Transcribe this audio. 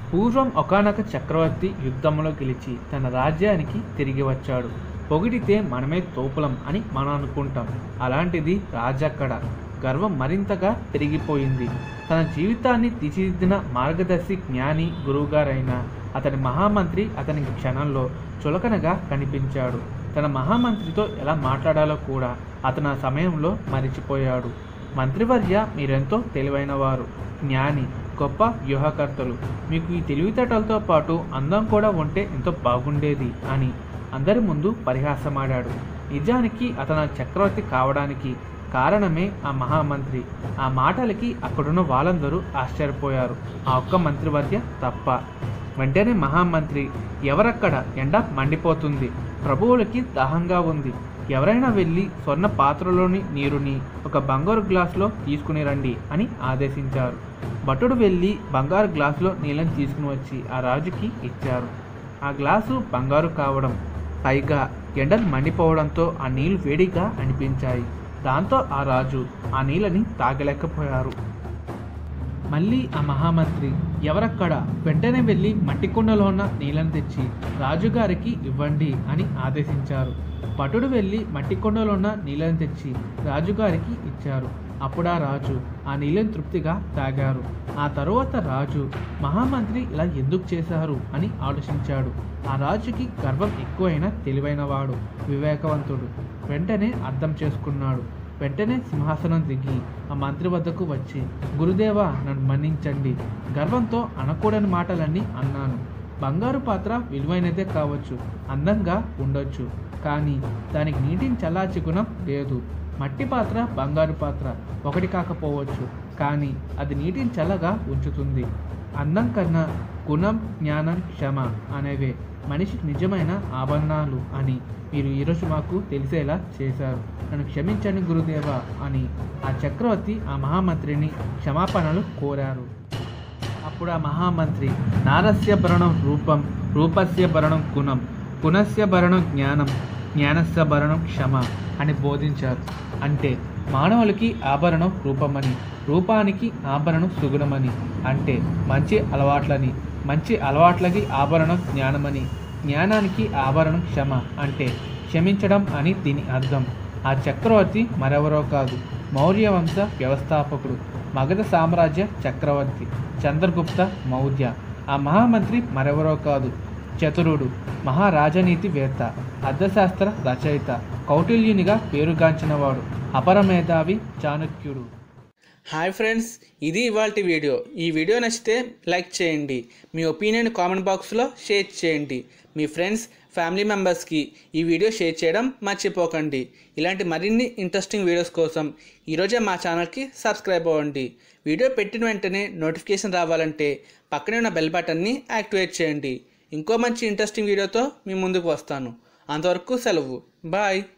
పూర్వం ఒకానొక చక్రవర్తి యుద్ధంలో గెలిచి తన రాజ్యానికి తిరిగి వచ్చాడు. పొగిడితే మనమే తోపులం అని మనం అనుకుంటాం. అలాంటిది రాజక్కడ గర్వం మరింతగా పెరిగిపోయింది. తన జీవితాన్ని తీర్చిదిద్దిన మార్గదర్శి జ్ఞాని గురువుగారైన అతని మహామంత్రి అతనికి క్షణంలో చులకనగా కనిపించాడు. తన మహామంత్రితో ఎలా మాట్లాడాలో కూడా అతను ఆ సమయంలో మరిచిపోయాడు. మంత్రివర్య, మీరెంతో తెలివైనవారు, జ్ఞాని, గొప్ప వ్యూహకర్తలు. మీకు ఈ తెలివితేటలతో పాటు అందం కూడా ఉంటే ఎంతో బాగుండేది అని అందరి ముందు పరిహాసమాడాడు. నిజానికి అతను చక్రవర్తి కావడానికి కారణమే ఆ మహామంత్రి. ఆ మాటలకి అక్కడున్న వాళ్ళందరూ ఆశ్చర్యపోయారు, ఆ ఒక్క మంత్రివర్య తప్ప. వెంటనే మహామంత్రి, ఎవరక్కడ? ఎండ మండిపోతుంది, ప్రభువులకి దాహంగా ఉంది, ఎవరైనా వెళ్ళి స్వర్ణ పాత్రలోని నీరుని ఒక బంగారు గ్లాసులో తీసుకుని రండి అని ఆదేశించారు. భటుడు వెళ్ళి బంగారు గ్లాసులో నీళ్ళని తీసుకుని వచ్చి ఆ రాజుకి ఇచ్చారు. ఆ గ్లాసు బంగారు కావడం, పైగా ఎండలు మండిపోవడంతో ఆ నీళ్లు వేడిగా అనిపించాయి. దాంతో ఆ రాజు ఆ నీళ్ళని తాగలేకపోయారు. మళ్ళీ ఆ మహామంత్రి, ఎవరక్కడ? వెంటనే వెళ్ళి మట్టి కుండలో ఉన్న నీళ్ళని తెచ్చి రాజుగారికి ఇవ్వండి అని ఆదేశించారు. భటుడు వెళ్ళి మట్టి కుండలో ఉన్న నీళ్ళని తెచ్చి రాజుగారికి ఇచ్చారు. అప్పుడు ఆ రాజు ఆ నీళ్ళని తృప్తిగా తాగారు. ఆ తరువాత రాజు, మహామంత్రి ఇలా ఎందుకు చేశారు అని ఆలోచించాడు. ఆ రాజుకి గర్వం ఎక్కువైన తెలివైనవాడు, వివేకవంతుడు. వెంటనే అర్థం చేసుకున్నాడు. వెంటనే సింహాసనం దిగి ఆ మంత్రి వద్దకు వచ్చి, గురుదేవా, నన్ను మన్నించండి. గర్వంతో అనకూడని మాటలన్నీ అన్నాను. బంగారు పాత్ర విలువైనదే కావచ్చు, అందంగా ఉండొచ్చు, కానీ దానికి నీటిని చల్లార్చే గుణం లేదు. మట్టి పాత్ర, బంగారు పాత్ర ఒకటి కాకపోవచ్చు, కానీ అది నీటిని చల్లగా ఉంచుతుంది. అందం కన్నా గుణం, జ్ఞానం, క్షమ అనేవే మనిషికి నిజమైన ఆభరణాలు అని మీరు ఈరోజు మాకు తెలిసేలా చేశారు. నన్ను క్షమించండి గురుదేవా అని ఆ చక్రవర్తి ఆ మహామంత్రిని క్షమాపణలు కోరారు. అప్పుడు ఆ మహామంత్రి, నారస్య భరణం రూపం, రూపస్య భరణం గుణం, గుణస్య భరణం జ్ఞానం, జ్ఞానస్య భరణం క్షమ అని బోధించారు. అంటే మానవులకి ఆభరణం రూపమని, రూపానికి ఆభరణం సుగుణమని, అంటే మంచి అలవాట్లని, మంచి అలవాట్లకి ఆభరణం జ్ఞానమని, జ్ఞానానికి ఆభరణం క్షమ అంటే క్షమించడం అని దీని అర్థం. ఆ చక్రవర్తి మరెవరో కాదు, మౌర్య వంశ వ్యవస్థాపకుడు, మగధ సామ్రాజ్య చక్రవర్తి చంద్రగుప్త మౌర్య. ఆ మహామంత్రి మరెవరో కాదు, చతురుడు, మహారాజనీతివేత్త, అర్థశాస్త్ర రచయిత, కౌటిల్యునిగా పేరుగాంచినవాడు, అపరమేధావి చాణక్యుడు. హాయ్ ఫ్రెండ్స్, ఇది ఇవాల్టి వీడియో. ఈ వీడియో నచ్చితే లైక్ చేయండి, మీ ఒపీనియన్ కామెంట్ బాక్స్లో షేర్ చేయండి. మీ ఫ్రెండ్స్, ఫ్యామిలీ మెంబర్స్కి ఈ వీడియో షేర్ చేయడం మర్చిపోకండి. ఇలాంటి మరిన్ని ఇంట్రెస్టింగ్ వీడియోస్ కోసం ఈరోజే మా ఛానల్కి సబ్స్క్రైబ్ అవ్వండి. వీడియో పెట్టిన వెంటనే నోటిఫికేషన్ రావాలంటే పక్కనే ఉన్న బెల్ బటన్ని యాక్టివేట్ చేయండి. ఇంకో మంచి ఇంట్రెస్టింగ్ వీడియోతో మీ ముందుకు వస్తాను. అంతవరకు సెలవు, బాయ్.